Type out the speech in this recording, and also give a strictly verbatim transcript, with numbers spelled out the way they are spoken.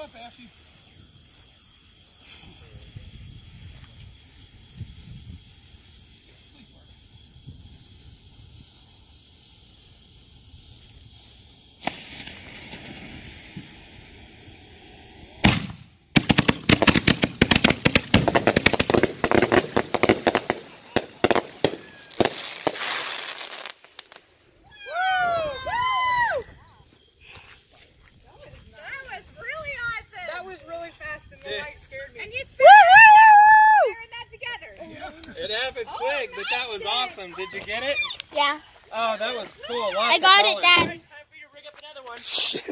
up, Ashley. It happened oh, quick, but that was awesome. Did you get it? Yeah. Oh, that was cool. Lots I got of it, Dad. Time for you to rig up another one.